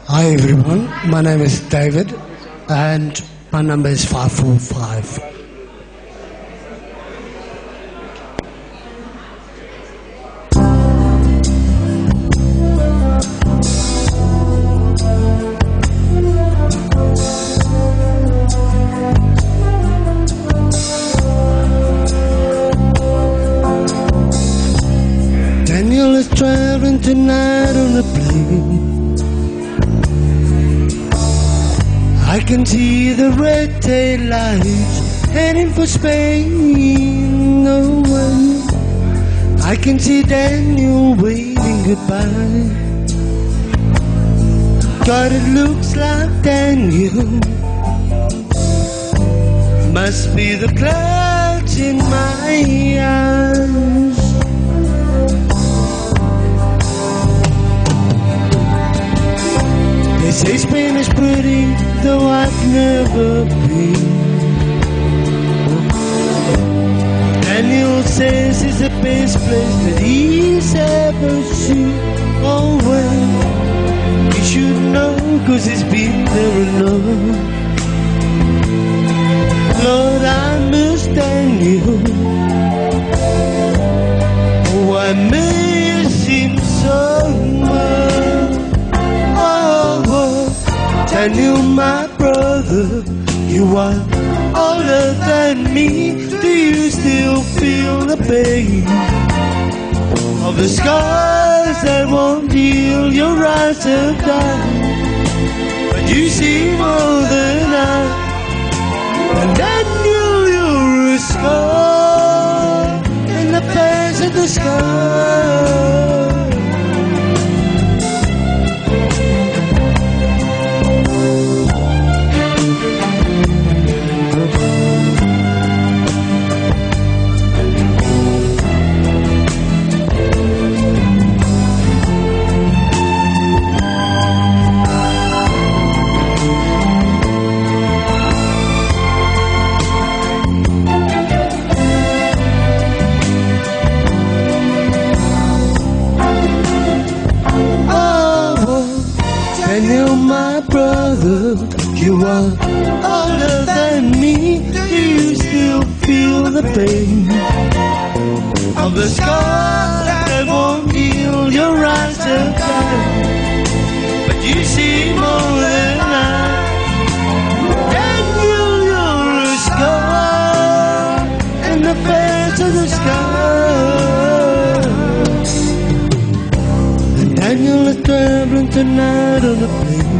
Hi everyone, my name is David and my number is 545. Daniel is traveling tonight on a plane. I can see the red tail lights heading for Spain. No way. I can see Daniel waving goodbye. God, it looks like Daniel must be the clouds in my eyes. They say Spain is pretty, though I've never been. Daniel says it's the best place that he's ever seen. Oh well, he should know, 'cause he's been there enough. Lord, I miss Daniel. Oh, I miss him so much. Daniel, my brother, you are older than me. Do you still feel the pain of the scars that won't heal? Your eyes have died, but you see more than I. And Daniel, you're a scar in the face of the sky. Daniel, my brother, you are older than me. Do you still feel the pain of the scars that won't heal? Your eyes have died, but you see more than I. Daniel, you're a scar in the face of the sky. And Daniel is traveling tonight on a plane.